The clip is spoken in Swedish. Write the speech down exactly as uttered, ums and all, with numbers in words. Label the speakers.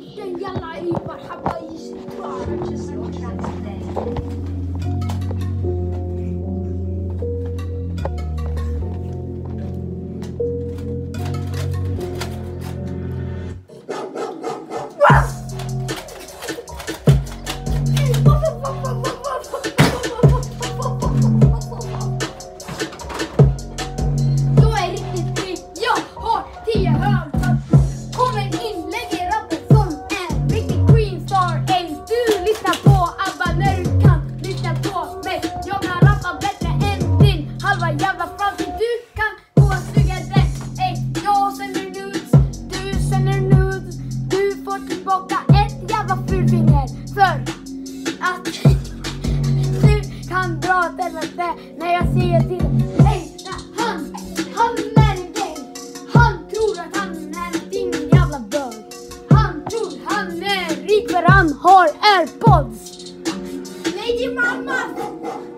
Speaker 1: Den jävla Ivar Hawaii
Speaker 2: Purchase your tracks today.
Speaker 1: Jag är riktigt fri, jag har tio hörn. Kommer inlägg i rappen som en riktig queenstar. Ey, du lyssnar på ABBA när du kan lyssna på mig. Jag kan rappa bättre än din halva jävla framtid. Du kan gå och suga den. Ey, jag sänder nudes, du sänder nudes. Du får tillbaka ett jävla fulfinger för att du kan dra åt helvete när jag säger till dig. Ey, han, han är en gay. Han tror att han är din jävla bög. Han tror han är rik för han har airpods. Nej, din mamma!